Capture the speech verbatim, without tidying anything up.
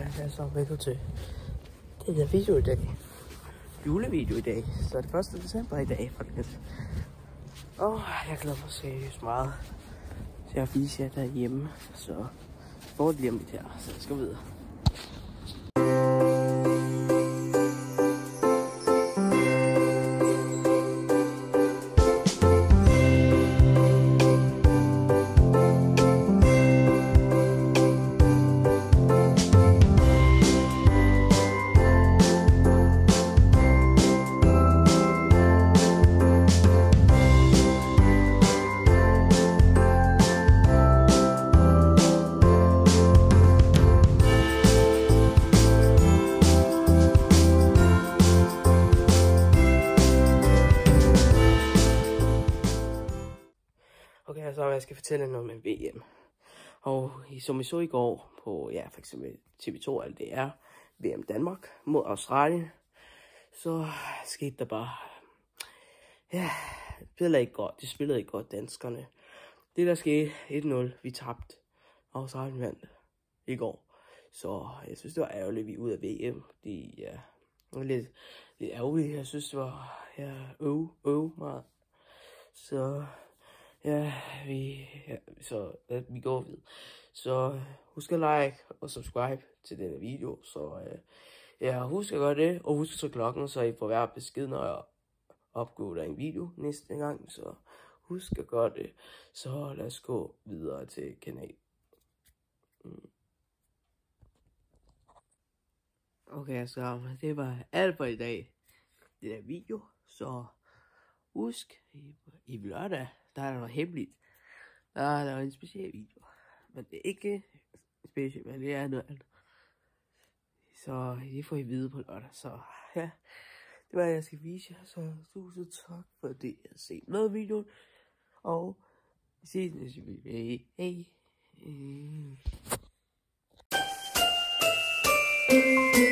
hej, så velkommen til den her video i dag. Julevideo i dag, så er det første december i dag, faktisk. Og jeg glæder mig seriøst meget til at vise jer derhjemme, så får det lige om lidt her, så jeg skal videre. Okay, så jeg skal fortælle noget med V M. Og som I så i går på, ja, for eksempel T V to eller D R, V M Danmark mod Australien, så skete der bare, ja, det spillede ikke godt, det spillede ikke godt, danskerne. Det der skete, et nul, vi tabte, Australien vandt i går. Så jeg synes, det var ærgerligt, vi er ude af V M. Det, ja, var lidt, lidt ærgerligt, jeg synes, det var, ja, øv, øv meget. Så ja, vi, ja, så ja, vi går videre. Så husk at like og subscribe til denne video. Så øh, ja, husk at gøre det, og husk at trykke klokken, så I får hver besked, når jeg opgår en video næste gang. Så husk at gøre det. Så lad os gå videre til kanalen. Mm. Okay, så det var alt for i dag. Det der video, så husk, i, i lørdag, der er noget hemmeligt. Der er der en speciel video. Men det er ikke specielt, men det er noget andet. Så det får I vide på lørdag. Så ja, det var jeg skal vise jer. Så tusind tak for det, jeg har set med videoen. Og vi ses næste video. Hej. Hej.